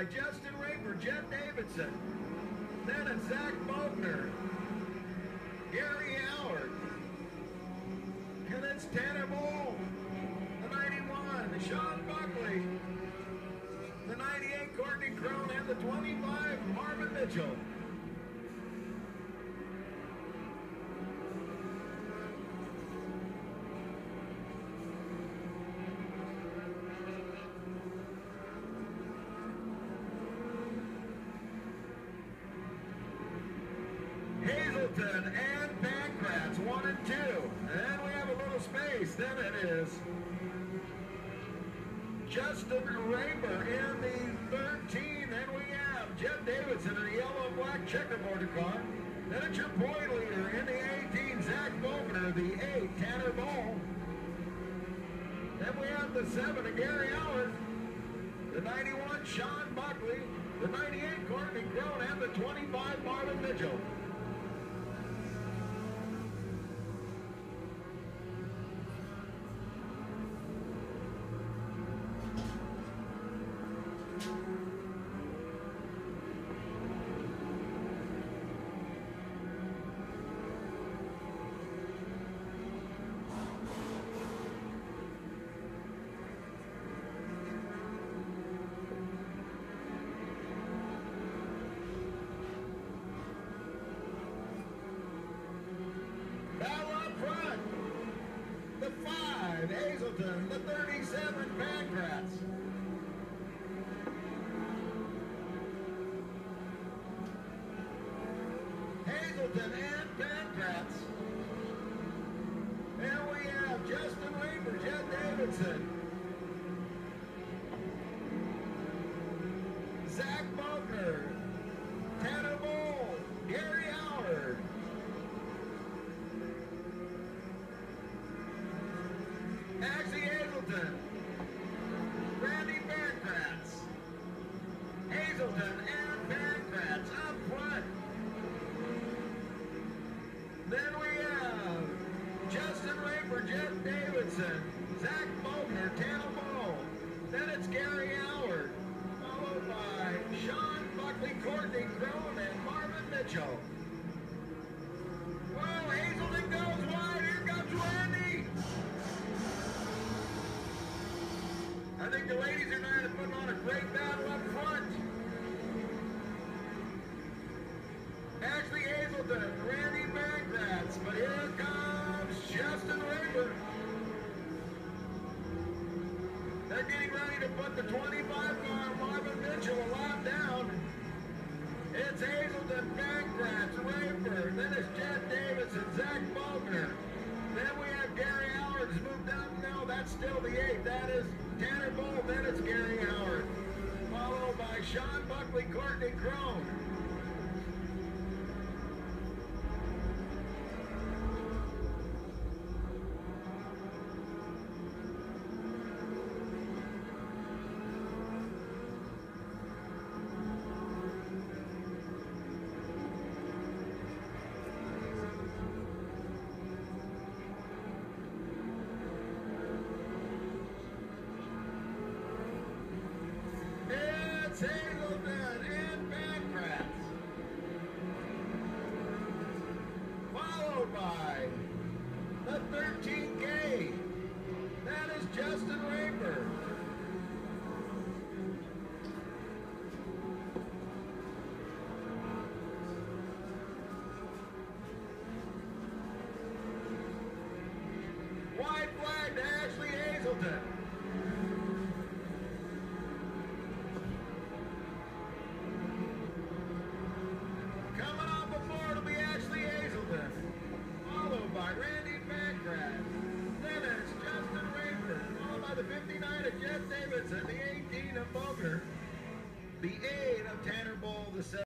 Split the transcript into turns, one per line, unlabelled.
by Justin Raper, Jet Davidson. Then it's Zach Bogner, Gary Howard. And it's Tanner Bull, the 91, Sean Buckley, the 98, Courtney Crone, and the 25, Marvin Mitchell. Hazelton and Pancratz, 1 and 2. And we have a little space. Then it is Justin Raper in the 13. Then we have Jet Davidson in the yellow and black checkerboard car. Then it's your point leader in the 18, Zach Bogner, the 8, Tanner Bull. Then we have the 7, Gary Howard, the 91, Sean Buckley, the 98, Courtney Crone, and the 25, Marvin Mitchell. The 5, Hazelton, the 37, Pancratz. Hazelton and Pancratz. And we have Justin Raper, Jet Davidson, Zach Bogner, Tanner Bull, Gary Howard. Ashley Hazelton, Randy Pancratz, Hazelton and Pancratz up front. Then we have Justin Raper, Jet Davidson, Zach Bogner, Tanner Bull. Then it's Gary Howard, followed by Sean Buckley, Courtney Crone, and Marvin Mitchell. Well, Hazelton goes wide. Here comes Randy. I think the ladies tonight are putting on a great battle up front. Ashley Hazelton, Randy Pancratz, but here comes Justin Raper. They're getting ready to put the 25 car, Marvin Mitchell, a lap down. It's Hazelton, Pancratz, Raper, then it's Jet Davidson, Zach Bogner. Then we have Gary Howard who's moved up. No, that's still the 8. That is Tanner Bull, then it's Gary Howard. Followed by Sean Buckley, Courtney Crone. Hazelton and Pancratz, followed by the 13K. That is Justin Raper. White flag to Ashley Hazelton. Followed by Randy Pancratz. Then it's Justin Raper. Followed by the 59 of Jet Davidson, the 18 of Bogner, the 8 of Tanner Bull, the 7.